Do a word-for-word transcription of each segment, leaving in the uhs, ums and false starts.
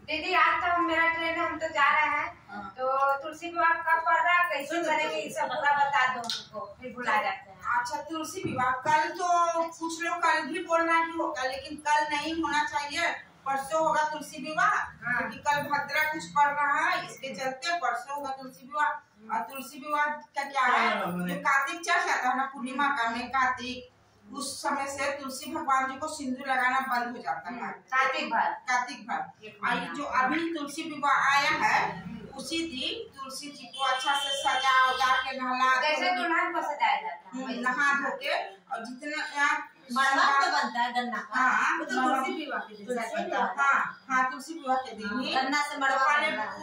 दीदी आज तो मेरा ट्रेन है, हम तो जा रहे हैं। हाँ। तो तुलसी विवाह कब पड़ रहा है, कैसे करेंगे, ये सब पूरा बता दो हमको, फिर भुला जाते हैं। अच्छा, तुलसी विवाह कल तो कुछ लोग कल भी बोल रहा है कि होगा, लेकिन कल नहीं होना चाहिए, परसों होगा तुलसी विवाह। हाँ। क्योंकि कल भद्रा कुछ पड़ रहा है, इसके चलते परसों होगा तुलसी विवाह। और तुलसी विवाह का क्या है, जो कार्तिक चढ़ जाता है ना पूर्णिमा का में कार्तिक, उस समय से तुलसी भगवान जी को सिंदूर लगाना बंद हो जाता है कार्तिक भर कार्तिक भर जो अभी तुलसी विवाह आया है उसी दिन तुलसी जी को अच्छा से सजा उजा के नहला, जैसे दुल्हन को सजाया जाता है, नहा धो के, और जितना यहाँ मड़वा तो बनता है गन्ना का। हाँ, वो तो तुलसी विवाह के दिन बनता है। हाँ हाँ, तुलसी विवाह के दिन ही गन्ना से मड़वा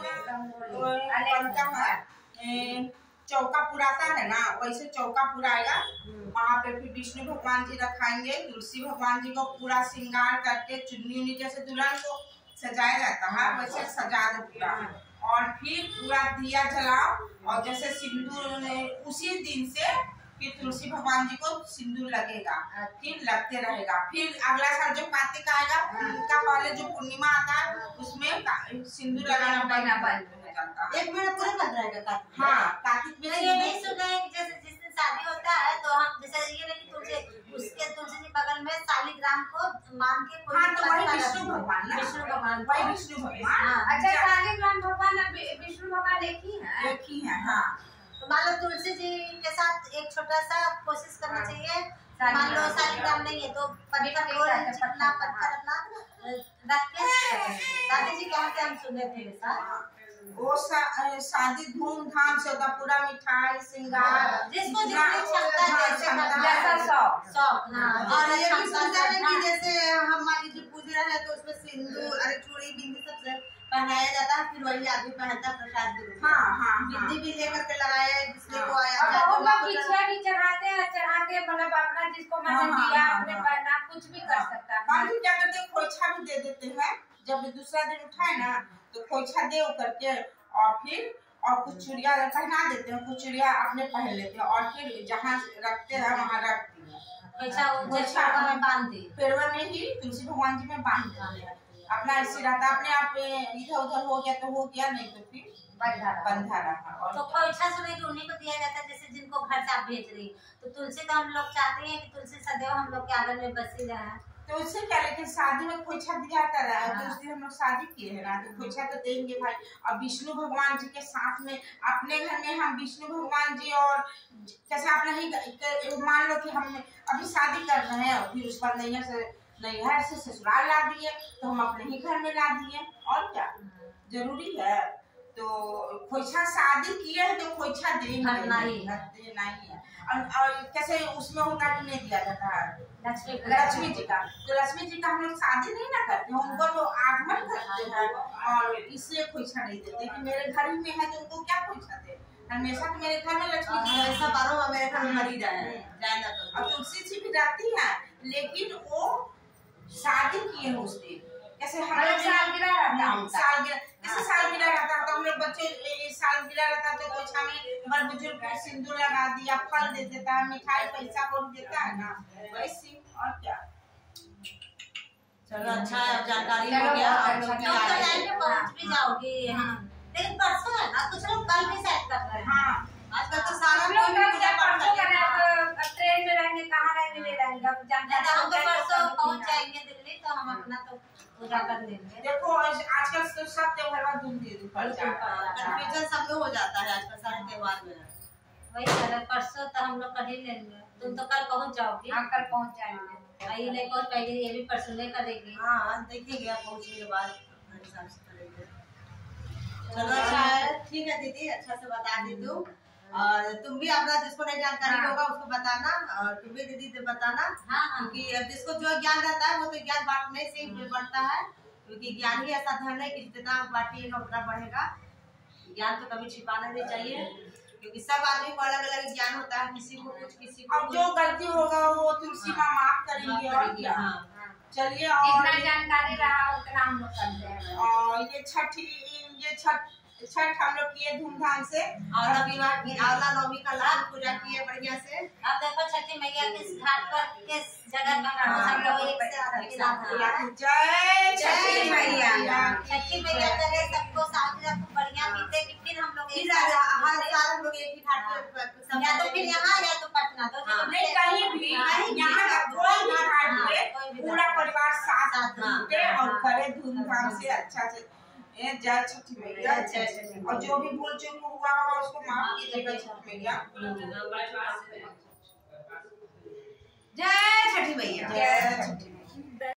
बनता है। चौका पुराता है ना, वैसे चौका पुराएगा, वहाँ पे फिर विष्णु भगवान जी रखाएंगे। तुलसी भगवान जी को पूरा श्रृंगार करके चुन्नी उन्नी जैसे दुल्हन को सजाया जाता है वैसे सजा दो पूरा, और फिर पूरा दिया जलाओ, और जैसे सिंदूर उसी दिन से फिर तुलसी भगवान जी को सिंदूर लगेगा, फिर लगते रहेगा। फिर अगला साल जो कार्तिक आएगा उनका पहले जो पूर्णिमा आता है उसमें सिंदूर लगाना बंद हो जाता है। एक महीना पूरा बंद रहेगा कार्तिक। हाँ, कार्तिक में ये नहीं सुना है कि जैसे जिस दिन शादी होता है तो हम जैसे ये नहीं कि तुलसी उसके तुलसी जी बगल में शालिग्राम को मान के कोई। हाँ, तो वही विष्णु भगवान, विष्णु भगवान, वही विष्णु भगवान। अच्छा, शालिग्राम भगवान विष्णु भगवान एक ही है, एक ही है। हाँ, तो मान लो तुलसी जी के साथ एक छोटा सा कोशिश करना चाहिए। मान लो शालिग्राम नहीं है तो पत्थर को चिकना पत्थर अपना रख के दादी जी कहाँ से हम सुने थे ऐसा। वो शादी धूमधाम से होता, पूरा मिठाई श्रृंगार जिसको जितनी क्षमता जैसा शौक शौक। और ये भी सुनता है कि जैसे हम मान लीजिए पूज रहे हैं तो उसमें सिंदूर अरे चूड़ी बिंदी सब पहनाया जाता है, फिर वही आदमी पहनता है प्रसाद के रूप में। हाँ हाँ, बिंदी भी लेकर के लगाया है जिसने को आया, बहुत लोग खिचड़ा भी चढ़ाते हैं, चढ़ा के मतलब अपना जिसको मैंने दिया अपने पहना कुछ भी कर सकता है। हम क्या करते हैं, खोइछा भी दे देते हैं, जब दूसरा दिन उठाए ना तो खोइछा दे करके, और फिर और कुछ चूड़िया पहना देते हैं, कुछ चूड़िया अपने पहन लेते हैं, और फिर जहाँ रखते हैं वहाँ रख दिए, बांध दी, पेड़वा में ही तुलसी भगवान जी में बांध देते हैं। अपना ऐसे रहता, अपने आप इधर उधर हो गया तो हो गया, नहीं तो फिर बंधा रहा। तो खोइछा सुने कि उन्हीं को दिया जाता है, जैसे जिनको घर से आप भेज रही, तो तुलसी तो हम लोग चाहते हैं कि तुलसी सदैव हम लोग के आंगन में बसी रहे, तो उससे क्या, लेकिन शादी में खोइछा दिया जाता है। हाँ। तो उस दिन हम लोग शादी किए हैं ना, तो खोइछा तो देंगे भाई। और विष्णु भगवान जी के साथ में अपने घर में हम विष्णु भगवान जी, और कैसे आप नहीं मान लो कि हम अभी शादी कर रहे हैं, फिर उस पर नैया से नैहर से ससुराल ला दिए, तो हम अपने ही घर में ला दिए, और क्या जरूरी है। तो खोइछा शादी किए हैं तो खोइछा देना ही देना ही है। और, और कैसे उसमें होता कि नहीं दिया जाता है लक्ष्मी लक्ष्मी जी का, तो लक्ष्मी जी का हम लोग शादी नहीं ना करते हैं, उनको तो आगमन करते हैं, और इसलिए खोइछा नहीं देते कि मेरे घर में है तो उनको क्या खोइछा दे, हमेशा तो मेरे घर में लक्ष्मी जी ऐसा बारह मेरे घर में मरी जाए। और तुलसी जी भी रहती है, लेकिन वो शादी किए उस दिन, कैसे हम लोग सालगिरह रहता है, सालगिरह कैसे सालगिरह रहता है, तो हम लोग बच्चे सालगिरह रहता तो खोइछा में बड़ बुजुर्ग सिंदूर लगा दिया, फल दे देता है, मिठाई पैसा को देता है ना, वैसे। और क्या, चलो अच्छा जानकारी हो गया, पहुँच भी जाओगी। लेकिन परसों है ना, कुछ लोग कल भी सेट कर रहे हैं। हाँ, आजकल तो सारा ट्रेन में रहेंगे, कहाँ रहेंगे नहीं रहेंगे, हम तो परसों पहुँच जाएंगे दिल्ली, तो हम अपना तो पूजा कर लेंगे। देखो आजकल तो सब त्योहार धूम धूम कन्फ्यूजन सब में हो जाता है आजकल सारे त्योहार में। वही कह परसों तो हम लोग कर ही लेंगे, तुम तो कल पहुँच जाओगी। हाँ, कल पहुँच जाएंगे, वही नहीं पहुँच पाएगी, ये भी परसों नहीं करेगी। हाँ, देखेंगे आप पहुँचने के बाद हिसाब से करेंगे। चलो अच्छा है, ठीक है दीदी, अच्छा से बता दी तू, और तुम भी अपना जिसको नहीं जानकारी हाँ। होगा उसको बताना, और तुम भी दीदी बताना। हाँ, क्योंकि अब जिसको जो ज्ञान रहता है वो तो ज्ञान बांटने से ही बढ़ता है, क्योंकि ज्ञान ही ऐसा धन है कि जितना बांटिएगा उतना बढ़ेगा। ज्ञान तो कभी छिपाना नहीं चाहिए, क्योंकि सब आदमी को अलग अलग ज्ञान होता है, किसी को कुछ किसी को जो गलती होगा वो तुलसी माँ माफ करेंगे। और क्या, चलिए, और जानकारी रहा उतना हम लोग करते हैं। और ये छठी ये छठ छठ हम लोग किए धूमधाम से, और आंवला नवमी का लाभ पूजा किए बढ़िया से। अब देखो छठी मैया किस घाट पर किस जगह हम लोग एक से जय छठी मैया, छठी मैया या तो फिर यहाँ या तो पटना, दो जगह नहीं कहीं भी, यहाँ कोई भी घाट पे पूरा परिवार साथ जुटे और करे धूमधाम से अच्छा से। ये जय छठी मैया, और जो भी भूल चूक हुआ होगा उसको माफ कीजिएगा छठी मैया। जय छठी मैया। जय छठी।